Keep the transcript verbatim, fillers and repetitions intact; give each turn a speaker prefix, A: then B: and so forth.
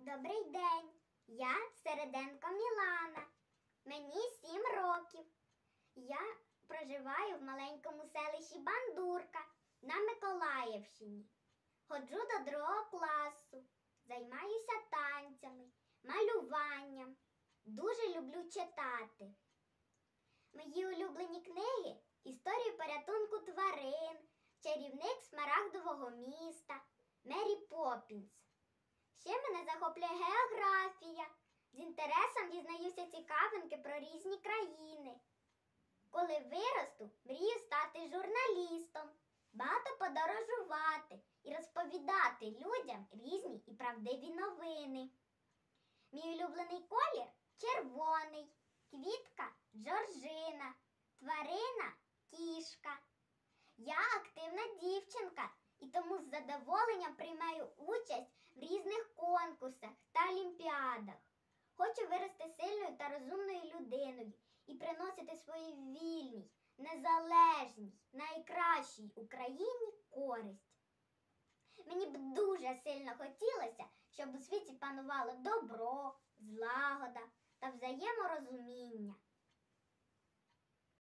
A: Добрий день, я Середенко Мілана, мені сім років. Я проживаю в маленькому селищі Бандурка на Миколаївщині. Ходжу до другого класу, займаюся танцями, малюванням. Дуже люблю читати. Мої улюблені книги – «Історії порятунку тварин», «Чарівник Смарагдового міста», «Мері Поппінс». Ще мене захоплює географія. З інтересом дізнаюся цікавинки про різні країни. Коли виросту, мрію стати журналістом, багато подорожувати і розповідати людям різні і правдиві новини. Мій улюблений колір – червоний, квітка – жоржина, тварина – кішка. Я активна дівчинка і тому з задоволенням приймаю участь в різних конкурсах та олімпіадах. Хочу вирости сильною та розумною людиною і приносити своїй вільній, незалежній, найкращій Україні користь. Мені б дуже сильно хотілося, щоб у світі панувало добро, злагода та взаєморозуміння.